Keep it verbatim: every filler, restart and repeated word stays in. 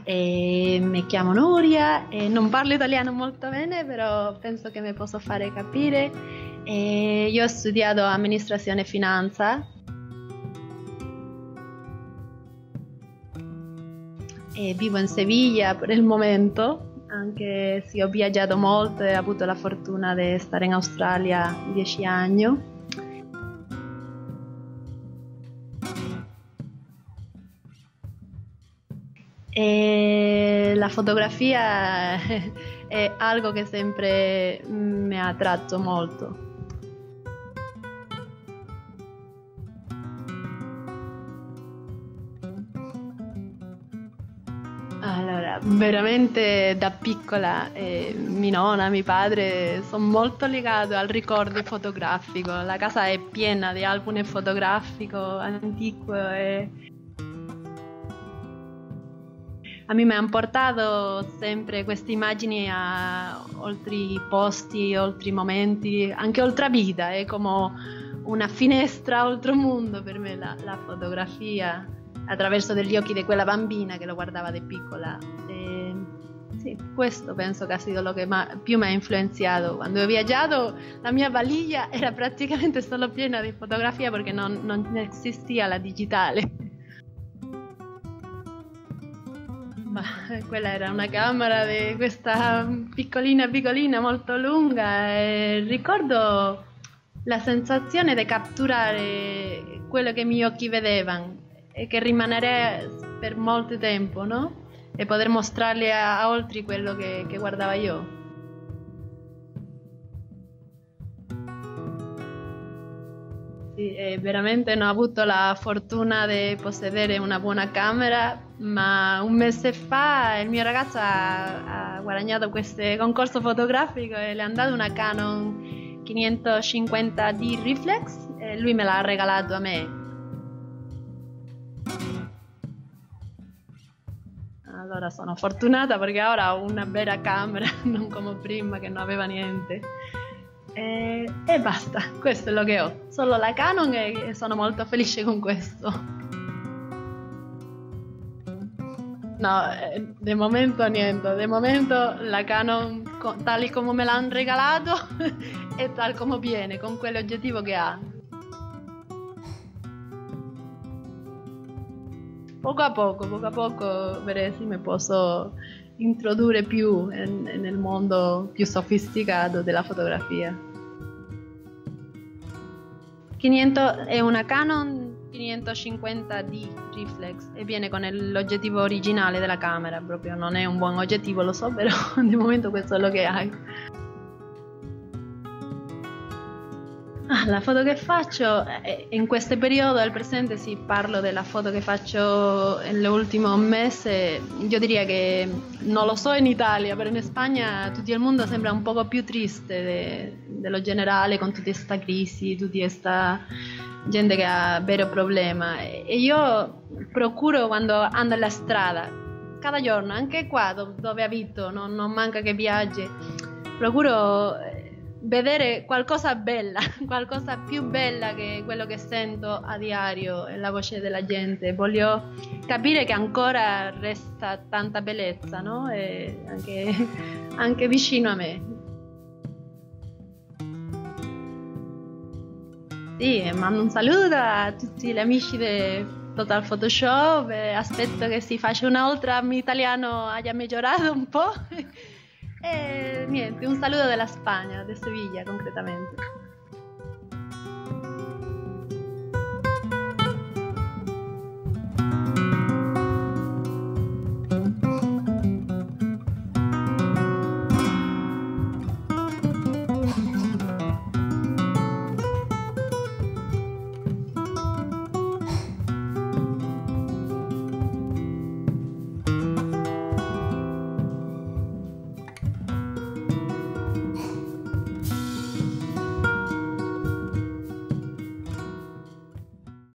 E mi chiamo Nuria e non parlo italiano molto bene, però penso che mi posso fare capire. E io ho studiato amministrazione e finanza e vivo in Siviglia per il momento, anche se ho viaggiato molto e ho avuto la fortuna di stare in Australia dieci anni. E la fotografia è algo che sempre mi ha attratto molto. Allora, veramente da piccola eh, mia nonna, mio padre sono molto legati al ricordo fotografico. La casa è piena di album fotografico antico e a me mi hanno portato sempre queste immagini a altri posti, altri momenti, anche oltre vita, è come una finestra oltre mondo per me la, la fotografia, attraverso degli occhi di quella bambina che lo guardava da piccola. E, sì, questo penso che ha sido lo che più mi ha influenzato. Quando ho viaggiato la mia valigia era praticamente solo piena di fotografia perché non, non esisteva la digitale. Ma quella era una camera di questa piccolina piccolina molto lunga e ricordo la sensazione di catturare quello che i miei occhi vedevano e che rimanere per molto tempo, no? E poter mostrarli a, a altri quello che, che guardava io. Sì, e veramente non ho avuto la fortuna di possedere una buona camera, ma un mese fa il mio ragazzo ha, ha guadagnato questo concorso fotografico e le hanno dato una Canon cinquecentocinquanta D Reflex e lui me l'ha regalato a me. Allora sono fortunata perché ora ho una bella camera, non come prima che non aveva niente. E, e basta, questo è lo che ho, solo la Canon e sono molto felice con questo. No, eh, de momento niente, de momento la Canon tal come me l'hanno regalato e tal come viene, con quell'oggettivo che ha. Poco a poco, poco a poco vedremo se mi posso introdurre più nel mondo più sofisticato della fotografia. quindici è una Canon cinquecentocinquanta D Reflex e viene con l'oggettivo originale della camera, proprio non è un buon oggettivo, lo so, però di momento questo è lo che hai. Ah, la foto che faccio in questo periodo, al presente, sì, parlo della foto che faccio nell'ultimo mese. Io direi che non lo so in Italia, però in Spagna tutto il mondo sembra un poco più triste de, dello generale con tutta questa crisi, tutta questa gente che ha vero problema. E io procuro quando ando alla strada, cada giorno, anche qua dove abito, non, non manca che viaggi, procuro vedere qualcosa bella, qualcosa più bella che quello che sento a diario, la voce della gente. Voglio capire che ancora resta tanta bellezza, no? E anche, anche vicino a me. Sì, mando un saluto a tutti gli amici di Total Photoshop e aspetto che si faccia un'altra, mi italiano haya migliorato un po'. E niente, un saluto della Spagna, di Seviglia concretamente.